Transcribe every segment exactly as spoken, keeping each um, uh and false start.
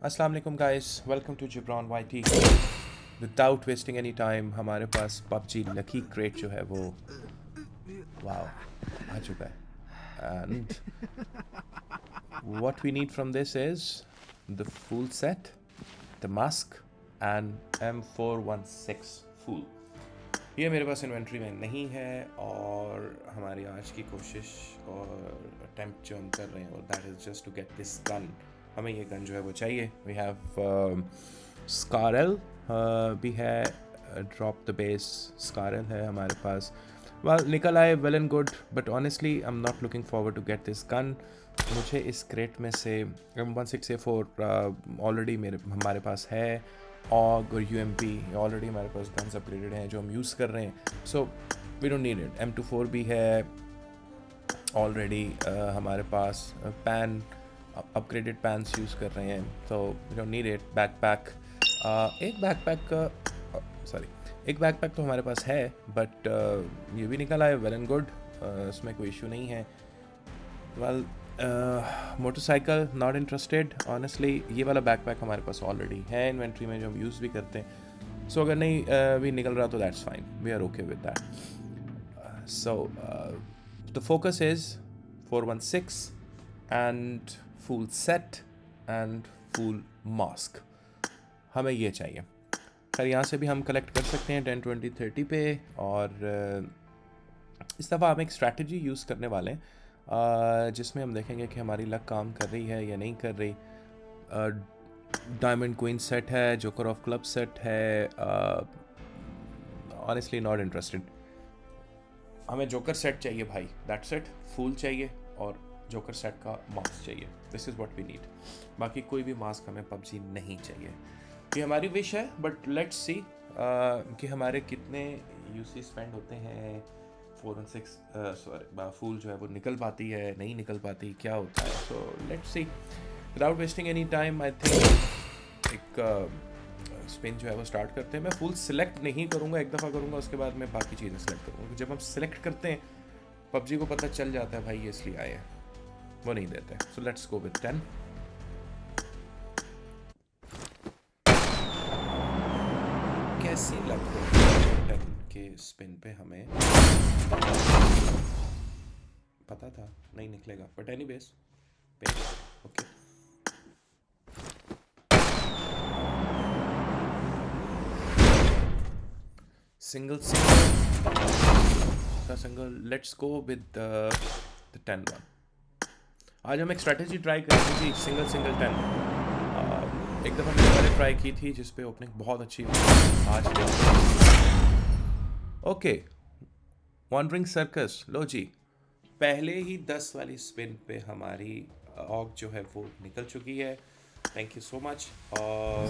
अस्सलाम वालेकुम guys, welcome to Jibran YT. Without wasting any time हमारे पास पबजी लकी क्रेट जो है वो वाओ आ चुका है। And what we need from this is the full set, the mask and M four one six full. ये मेरे पास इन्वेंट्री में नहीं है और हमारी आज की कोशिश और अटेम्प्ट जो हम कर रहे हैं that is just to get this gun. हमें ये गन जो है वो चाहिए। वी हैव स्कारल भी है, ड्रॉप द बेस स्कारल है हमारे पास। वेल निकल आए, well and good, but honestly I am not looking forward to get this gun. मुझे इस क्रेट में से M one six A four already मेरे हमारे पास है, ऑग और यू एम पी ऑलरेडी हमारे पास गन्स अपग्रेडेड हैं जो हम यूज़ कर रहे हैं। So we don't need it. M two four भी है ऑलरेडी uh, हमारे पास। पैन अपग्रेडेड पैंस यूज़ कर रहे हैं, तो we don't need it. Backpack एक बैकपैक का सॉरी एक बैकपैक तो हमारे पास है, बट uh, ये भी निकल आए, वेल एंड गुड, इसमें कोई इशू नहीं है। Well motorcycle not interested honestly. ये वाला बैकपैक हमारे पास ऑलरेडी है इन्वेंट्री में जो हम यूज़ भी करते हैं। सो so, अगर नहीं uh, भी निकल रहा तो that's fine, we are okay with that. So the focus is four one six and full set and full mask, हमें ये चाहिए। खैर यहाँ से भी हम कलेक्ट कर सकते हैं टेन ट्वेंटी थर्टी पे, और uh, इस दफ़ा हम एक स्ट्रैटेजी यूज़ करने वाले हैं uh, जिसमें हम देखेंगे कि हमारी लक काम कर रही है या नहीं कर रही। डायमंड क्वीन सेट है, जोकर ऑफ क्लब सेट है, ऑनेस्टली नॉट इंटरेस्टेड। हमें जोकर सेट चाहिए भाई, दैट्स इट। फूल चाहिए और जोकर सेट का मास्क चाहिए, this is what we need. बाकी कोई भी मास्क हमें पबजी नहीं चाहिए। ये हमारी विश है, बट लेट्स सी कि हमारे कितने यूसी स्पेंड होते हैं। Four one six sorry full जो है वो निकल पाती है, नहीं निकल पाती, क्या होता है। So let's see, without wasting any time I think एक स्पिन जो है वो स्टार्ट करते हैं। मैं फुल सिलेक्ट नहीं करूँगा, एक दफ़ा करूँगा, उसके बाद मैं बाकी चीज़ें सेलेक्ट करूँगा। जब हम सिलेक्ट करते हैं पबजी को पता चल जाता है भाई ये इसलिए आए हैं, वो नहीं देते। So let's go with ten. कैसी लग रही है टेन के स्पिन पे, हमें पता था नहीं निकलेगा, बट एनीवेज पे okay. Single single single let's go with the ten one. आज हम एक स्ट्रैटेजी ट्राई करेंगे जी, सिंगल सिंगल टेन। एक दफ़ा मैंने पहले ट्राई की थी जिस पे ओपनिंग बहुत अच्छी हुई। आज ओके वॉन्डरिंग सर्कस, लो जी, पहले ही दस वाली स्पिन पे हमारी ऑग जो है वो निकल चुकी है। Thank you so much. और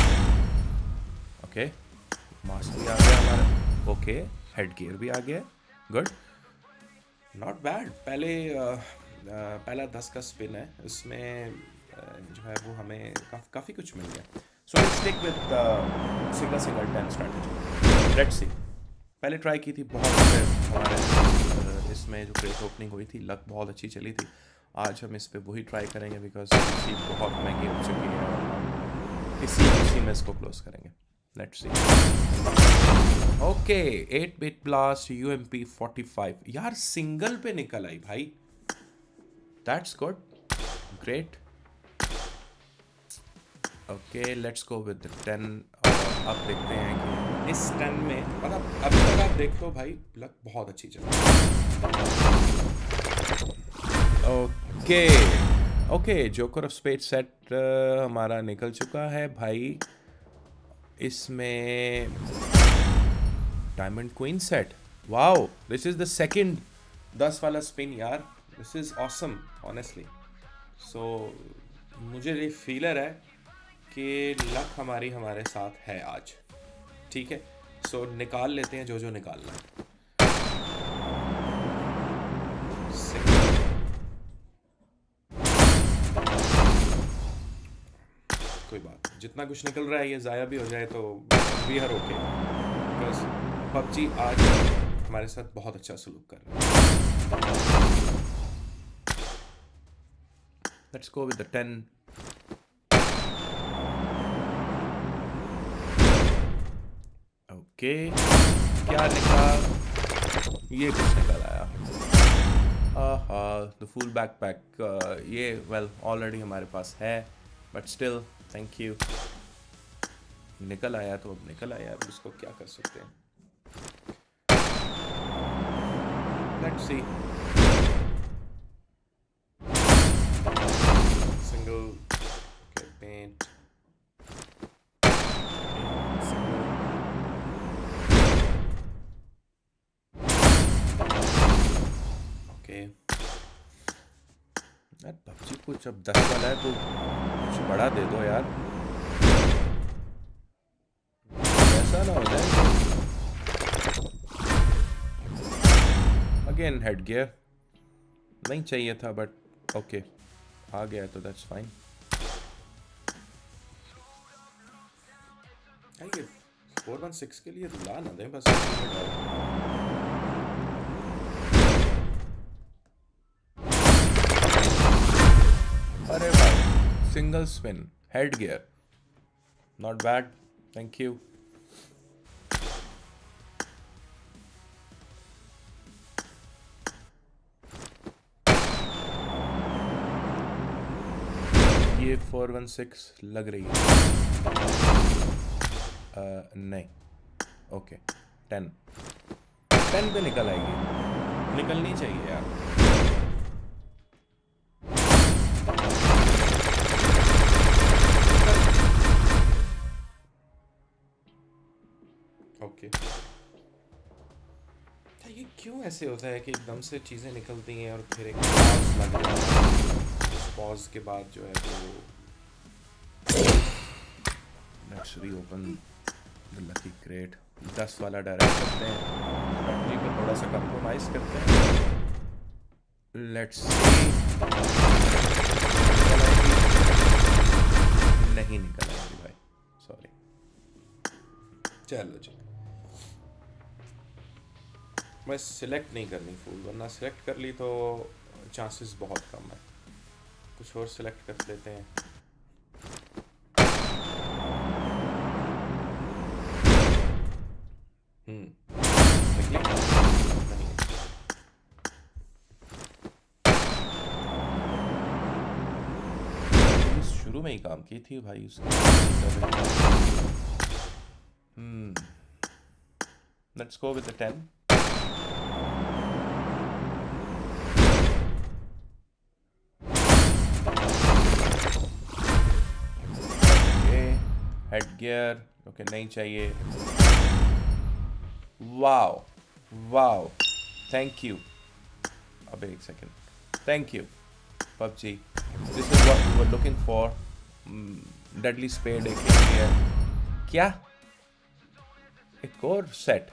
ओके मास्क भी आ गया हमारा, ओके हेड गियर भी आ गया, गुड, नॉट बैड। पहले uh, Uh, पहला दस का स्पिन है, उसमें uh, जो है वो हमें काफ़ी काफ़ी कुछ मिल गया। So let's stick with single single ten strategy. Let's see, पहले ट्राई की थी बहुत से हमारे uh, इसमें जो क्रेट ओपनिंग हुई थी, लक बहुत अच्छी चली थी। आज हम इस पे वही ट्राई करेंगे बिकॉज इसी बहुत महंगी हो चुकी है और हम इसी इसी में इसको क्लोज करेंगे। Let's see. Okay eight bit blast U M P forty five, यार सिंगल पे निकल आई भाई, That's good, great. Okay, let's go with the ten. अब देखते हैं कि इस टेन में, मतलब अभी तक आप देख लो भाई लक बहुत अच्छी चल रही। Okay okay joker of spade set हमारा निकल चुका है भाई। इसमें diamond queen set, wow this is the second दस वाला स्पिन यार, this is awesome honestly. So मुझे ये फीलर है कि लक हमारी हमारे साथ है आज, ठीक है। सो so, निकाल लेते हैं जो जो निकालना है। कोई बात, जितना कुछ निकल रहा है ये ज़ाया भी हो जाए तो we are okay, because PUBG आज हमारे साथ बहुत अच्छा सलूक कर रहा है। Let's go with the ten. Okay, क्या निकला? ये कुछ निकल आया। आहा, द फुल बैकपैक। ये वेल ऑलरेडी हमारे पास है, बट स्टिल थैंक यू। निकल आया तो अब निकल आया, अब इसको क्या कर सकते हैं। Let's see. Single paint, okay. यार पबजी कुछ अब दस वाला है तो कुछ बड़ा दे दो यार, ऐसा ना हो जाए। अगेन हेड गियर नहीं चाहिए था, बट ओके आ गया तो दैट्स फाइन। ये फोर वन सिक्स के लिए रुला ना दें बस। अरे भाई, single spin head gear, not bad, thank you. ये फोर वन सिक्स लग रही है। Uh, नहीं, ओके टेन टेन पे निकल आएगी, निकलनी चाहिए यार। ओके, ये क्यों ऐसे होता है कि एकदम से चीज़ें निकलती हैं और फिर एक पॉज लग जाता है, उस पॉज के बाद जो है वो let's reopen the lucky crate. दस वाला डायरेक्ट करते हैं, स्ट्रेटजी पे थोड़ा सा कंप्रोमाइज करते हैं। लेट्स सी, नहीं निकल आएगी भाई, सॉरी। चलो जी, मैं सिलेक्ट नहीं करनी फूल, वरना सिलेक्ट कर ली तो चांसेस बहुत कम है। कुछ और सिलेक्ट कर लेते हैं। हम्म शुरू में ही काम की थी भाई उसके। Hmm let's go with the ten. Head gear okay नहीं चाहिए। Wow wow, thank you. अबे एक second, thank you PUBG, this is what we were looking for. Deadly spade एक है क्या? एक और सेट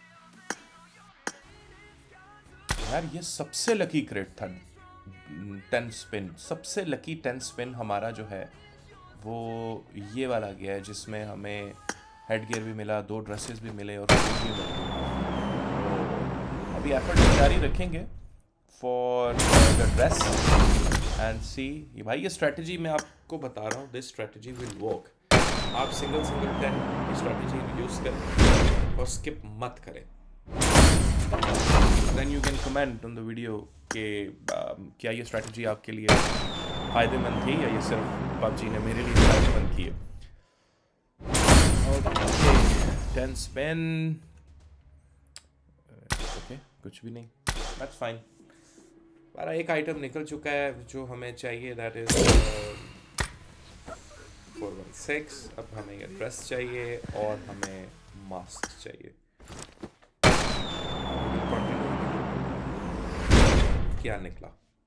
यार, ये सबसे लकी क्रेट था। टेन स्पिन, सबसे लकी टेन स्पिन हमारा जो है वो ये वाला गया है, जिसमें हमें हेड गियर भी मिला, दो ड्रेसेस भी मिले और फूड भी मिल गई। तो अभी एफर्ट हम जारी रखेंगे for the dress and see. ये भाई ये स्ट्रेटजी मैं आपको बता रहा हूँ, दिस स्ट्रेटजी विल वर्क। आप सिंगल सिंगल टेन की स्ट्रेटजी यूज़ करें और स्किप मत करें। Then you can comment on the video कि क्या ये स्ट्रेटजी आपके लिए फ़ायदेमंद थी या ये सिर्फ पबजी ने मेरे लिए फ़ायदेमंद की है। ओके टेन स्पिन, ओके कुछ भी नहीं, दैट्स फाइन। हमारा एक आइटम निकल चुका है जो हमें चाहिए, that is four one six. अब हमें ये ड्रेस चाहिए और हमें मास्क चाहिए। क्या निकला?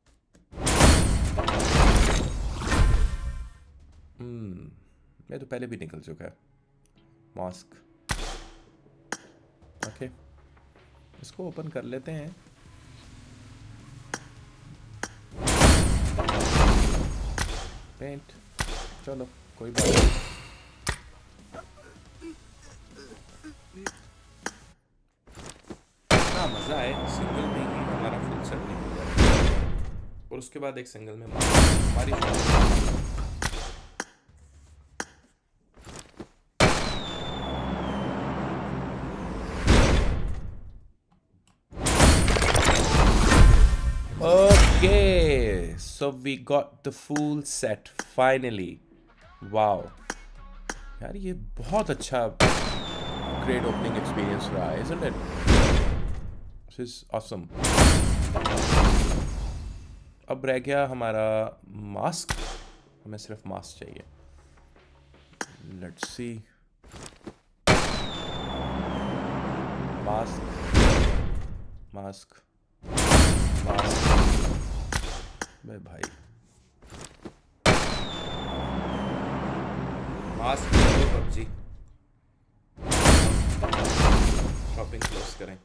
हम्म ये तो पहले भी निकल चुका है, मास्क। ओके इसको ओपन कर लेते हैं। पेंट, चलो कोई बात नहीं। हाँ मज़ा आए, सिंगल में ही हमारा फुल सेट निकल जाए और उसके बाद एक सिंगल में हमारी So we got the full set finally. Wow. यार ये बहुत अच्छा great opening experience रहा है, isn't it? This is awesome. अब रह गया हमारा मास्क. हमें सिर्फ मास्क चाहिए. Let's see. Mask. Mask. Mask. बे भाई. मास्क दो पबजी. शॉपिंग क्लोज करें.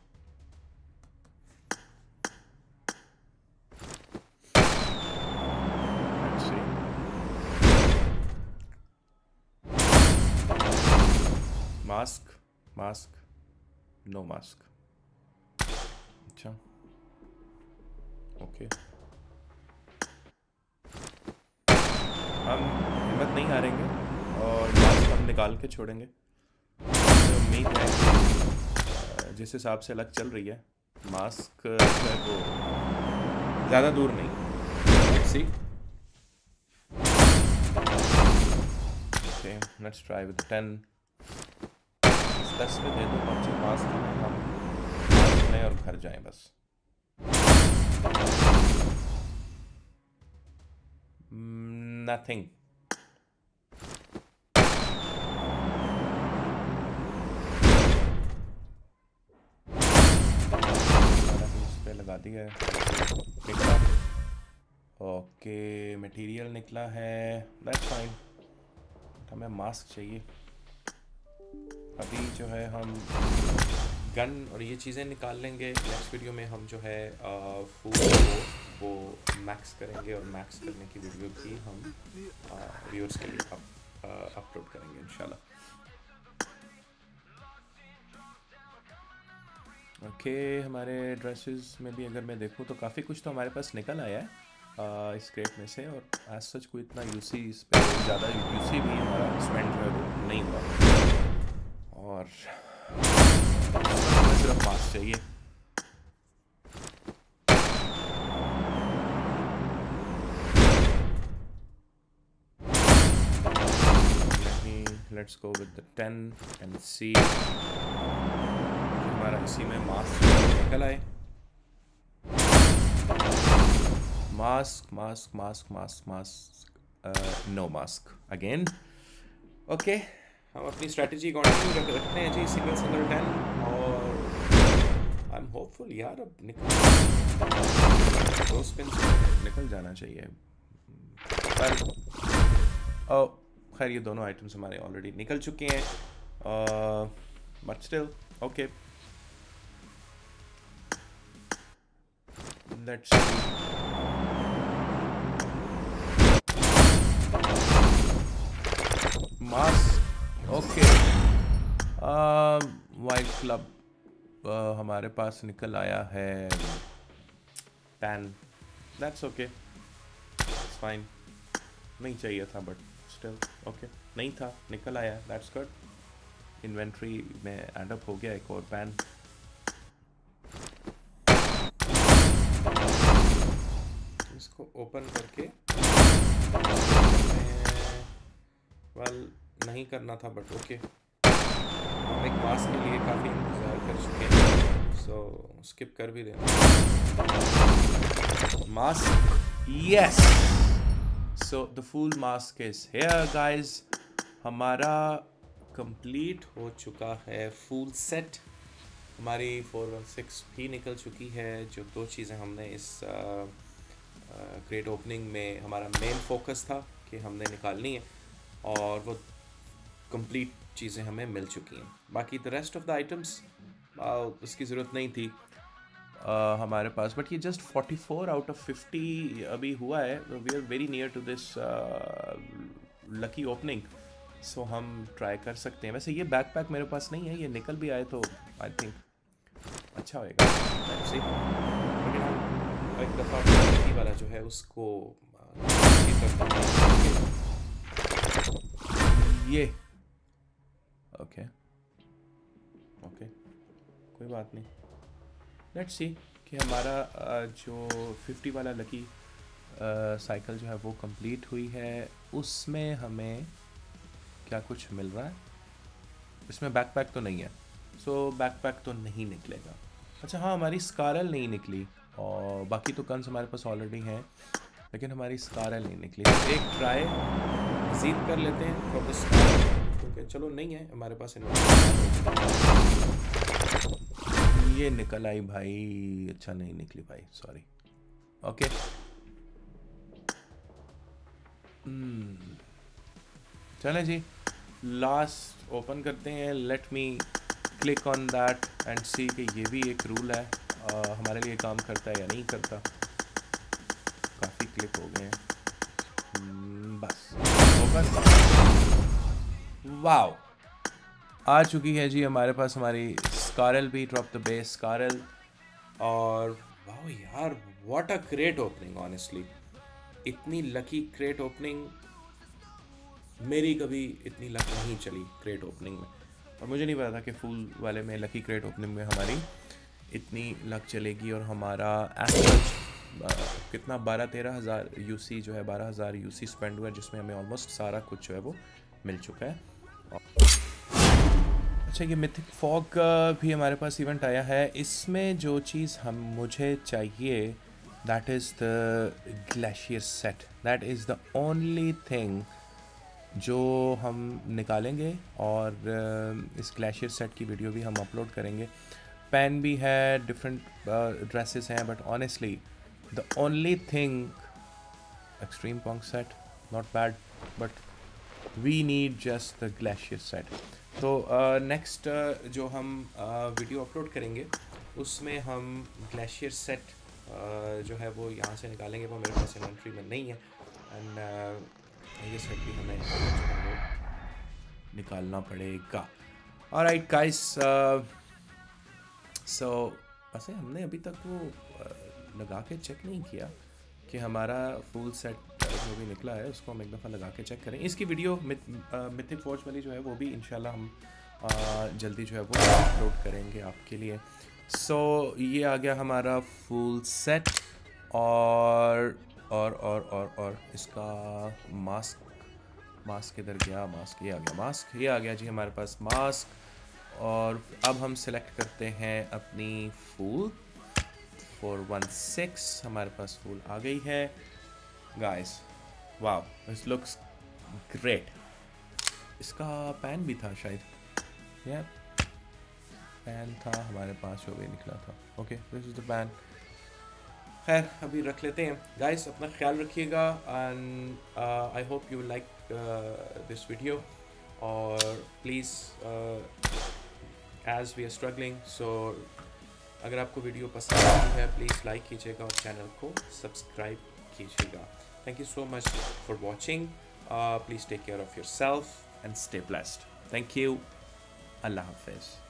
Mask mask no mask. अच्छा ओके. हम हिम्मत नहीं हारेंगे और मास्क हम निकाल के छोड़ेंगे. तो उम्मीद है कि जिस हिसाब से लग चल रही है मास्क है वो ज़्यादा दूर नहीं. Let's see. Okay let's try with ten. दस में दे दो पबजी मास्क हमें. हम मास्क लें और घर जाएं बस. नथिंग. इस पे लगा दिया है. निकला. ओके मटेरियल निकला है. That's fine. हमें मास्क चाहिए. अभी जो है हम गन और ये चीज़ें निकाल लेंगे. नेक्स्ट वीडियो में हम जो है फूड को वो मैक्स करेंगे और मैक्स करने की वीडियो भी हम व्यूअर्स के लिए अप अपलोड करेंगे इंशाल्लाह. ओके okay, हमारे ड्रेसेस में भी अगर मैं देखूँ तो काफ़ी कुछ तो हमारे पास निकल आया है uh, इस क्रेट में से. और एज सच कोई इतना यूसी इस पर ज़्यादा यूसी भी हमारा स्पेंड जो है वो नहीं हुआ. और सिर्फ मास्क चाहिए. Let's go with the ten and see. हमारा इसी में मास्क निकल आए. Mask mask mask mask mask no mask again. Okay हम अपनी स्ट्रैटेजी कंटिन्यू रख रखते हैं जी. Single single ten. और आई एम होपफुल यार अब निकल दो स्पिन निकल जाना चाहिए. पर ओ खैर ये दोनों आइटम्स हमारे ऑलरेडी निकल चुके हैं. But still okay let's mask. Okay wild club हमारे पास निकल आया है. Ten. That's okay. It's fine. नहीं चाहिए था बट स्टिल ओके. नहीं था निकल आया. That's good. इन्वेंट्री में एंड अप हो गया एक और पैन. इसको ओपन करके वेल नहीं करना था बट ओके. हम एक मास्क के लिए काफ़ी इंतज़ार कर चुके हैं सो स्किप कर भी देना. Mask yes. So the full mask is here guys. हमारा कंप्लीट हो चुका है फुल सेट. हमारी फोर वन सिक्स भी निकल चुकी है. जो दो चीज़ें हमने इस क्रेट ओपनिंग में हमारा मेन फोकस था कि हमने निकालनी है और वो कंप्लीट चीज़ें हमें मिल चुकी हैं. बाकी the rest of the items उसकी ज़रूरत नहीं थी uh, हमारे पास. बट ये just forty four out of fifty अभी हुआ है. We are very near to this lucky opening. So हम ट्राई कर सकते हैं. वैसे ये बैकपैक मेरे पास नहीं है. ये निकल भी आए तो आई थिंक अच्छा होएगा. Let's see. लेकिन हम एक दफ़ा लकी वाला जो है उसको ये ओके ओके कोई बात नहीं. लेट्स सी कि हमारा जो फिफ्टी वाला लकी साइकिल जो है वो कंप्लीट हुई है। उसमें हमें क्या कुछ मिल रहा है? इसमें बैकपैक तो नहीं है, सो बैकपैक तो नहीं निकलेगा। अच्छा हाँ, हमारी स्कारल नहीं निकली और बाकी तो गन्स हमारे पास ऑलरेडी हैं, लेकिन हमारी स्कारल नहीं निकली। तो एक ट्राई मज़ीद कर लेते हैं फॉर द स्कारल, क्योंकि चलो नहीं है हमारे पास। ये निकल आई भाई, अच्छा नहीं निकली भाई, सॉरी। ओके, चलें जी, लास्ट ओपन करते हैं। Let me click on that and see कि ये भी एक रूल है, आ, हमारे लिए काम करता है या नहीं करता। काफ़ी क्लिक हो गए हैं, बस फोकस। वाओ, आ चुकी है जी हमारे पास हमारी स्कारल भी, ड्रॉप द बेस स्कारल। और वाओ यार, what a great opening, honestly इतनी लकी क्रेट ओपनिंग मेरी कभी इतनी लक नहीं चली क्रेट ओपनिंग में, और मुझे नहीं पता था कि फूल वाले में लकी क्रेट ओपनिंग में हमारी इतनी लक चलेगी। और हमारा एज कितना बारह तेरह हज़ार यूसी जो है, बारह हज़ार यूसी स्पेंड हुआ, जिसमें हमें ऑलमोस्ट सारा कुछ जो है वो मिल चुका है। अच्छा, ये मिथिक फॉग भी हमारे पास इवेंट आया है। इसमें जो चीज़ हम मुझे चाहिए, that is the glacier set. That is the only thing जो हम निकालेंगे, और इस ग्लेशियर सेट की वीडियो भी हम अपलोड करेंगे। पेन भी है, डिफरेंट ड्रेसेस हैं, but honestly the only thing, extreme punk set not bad, but we need just the glacier set. तो नेक्स्ट uh, uh, जो हम वीडियो uh, अपलोड करेंगे उसमें हम ग्लेशियर सेट uh, जो है वो यहाँ से निकालेंगे, वो मेरे पास इन्वेंट्री में नहीं है। एंड uh, ये सेट भी हमें निकालना पड़ेगा। ऑलराइट गाइस, सो वैसे हमने अभी तक वो uh, लगा के चेक नहीं किया कि हमारा फुल सेट जो भी निकला है उसको हम एक दफ़ा लगा के चेक करें। इसकी वीडियो मिथिक फॉर्ज वाली जो है वो भी इंशाल्लाह हम आ, जल्दी जो है वो अपलोड करेंगे आपके लिए। सो so, ये आ गया हमारा फुल सेट, और और और और और इसका मास्क मास्क इधर गया, मास्क ये आ गया, मास्क ये आ गया जी हमारे पास मास्क। और अब हम सिलेक्ट करते हैं अपनी फूल फोर वन सिक्स, हमारे पास फूल आ गई है guys. Wow, this looks great. इसका पैन भी था शायद, या पैन था हमारे पास जो भी निकला था। Okay, this is the pan. खैर अभी रख लेते हैं गाइस, अपना ख्याल रखिएगा, and I hope you like this video, और please as we are struggling, so अगर आपको वीडियो पसंद आती है प्लीज़ लाइक कीजिएगा और चैनल को सब्सक्राइब कीजिएगा। Thank you so much for watching. Uh, please take care of yourself and stay blessed. Thank you. Allah Hafiz.